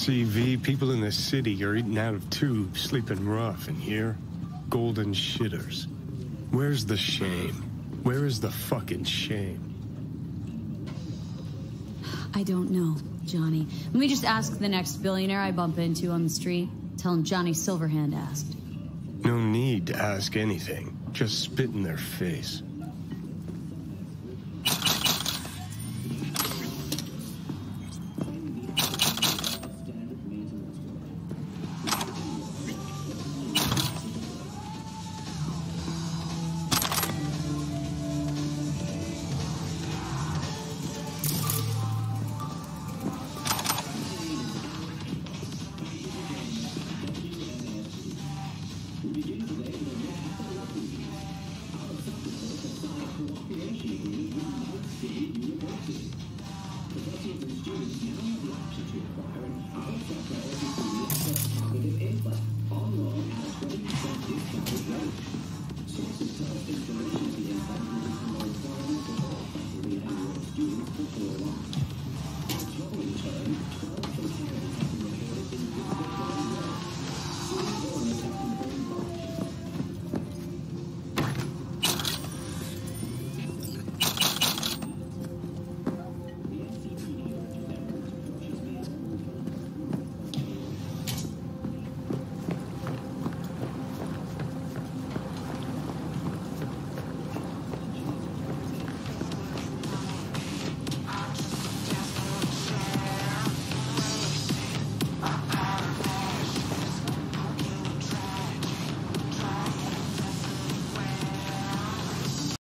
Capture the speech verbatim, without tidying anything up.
C V, people in this city are eating out of tubes, sleeping rough, and here, golden shitters. Where's the shame? Where is the fucking shame? I don't know, Johnny. Let me just ask the next billionaire I bump into on the street. Tell him Johnny Silverhand asked. No need to ask anything. Just spit in their face.